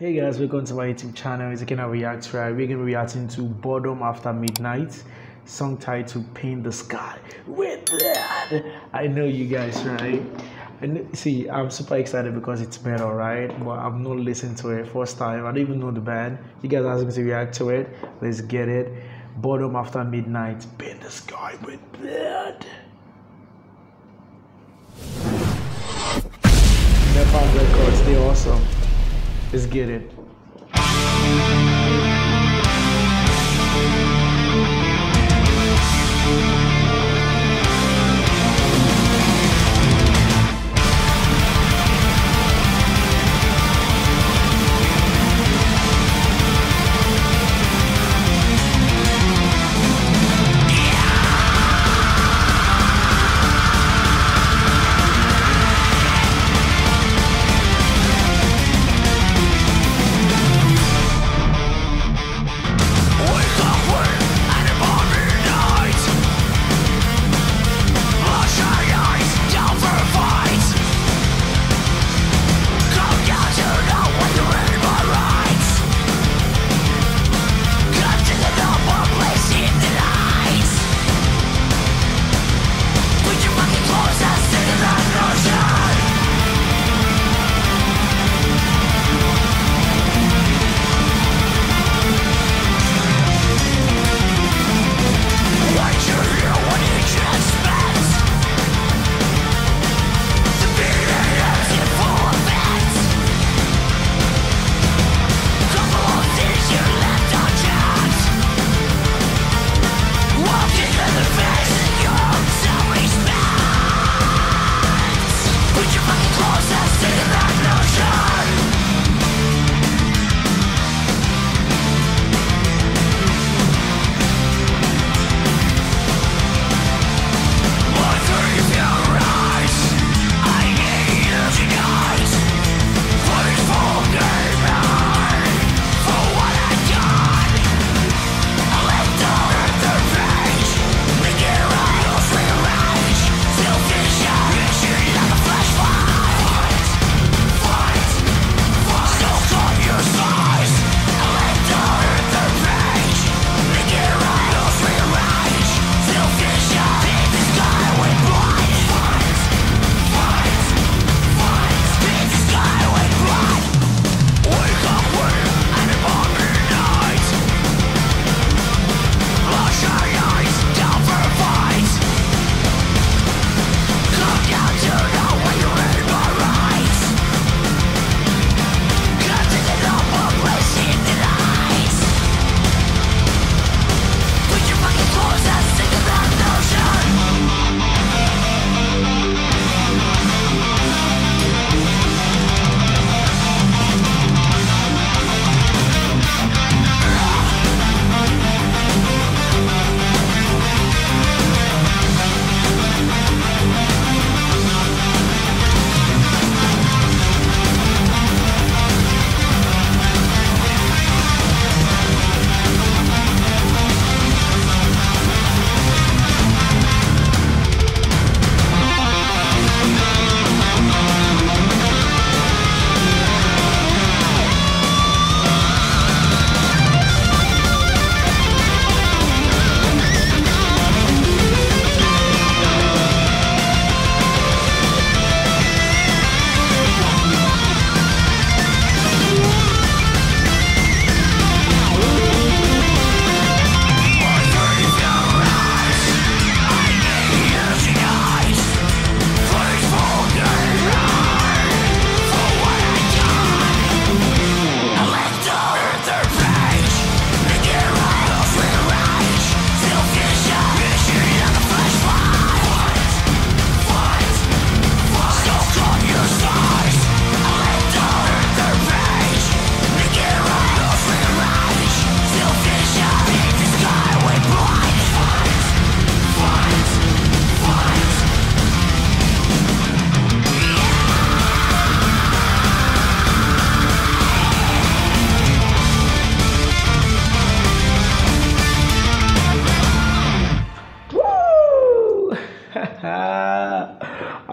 Hey guys, welcome to my YouTube channel. It's again a react right. We're gonna be reacting to Boredom After Midnight, song title Paint the Sky with Blood. I know you guys, right? And see, I'm super excited because it's metal, right? But I've not listened to it first time. I don't even know the band. You guys asked me to react to it. Let's get it. Boredom After Midnight, Paint the Sky with Blood. Nepal Records, they're awesome. Let's get it.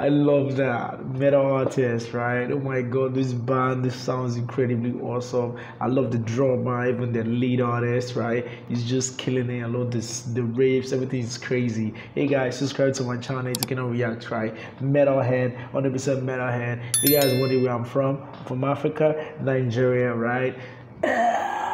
I love that metal artist, right? Oh my god, this band, this sounds incredibly awesome. I love the drummer, even the lead artist, right? He's just killing it. I love this, the raves, everything is crazy. Hey guys, subscribe to my channel. You can react, right? Metalhead, 100% metalhead. You guys wonder where I'm from? I'm from Africa, Nigeria, right?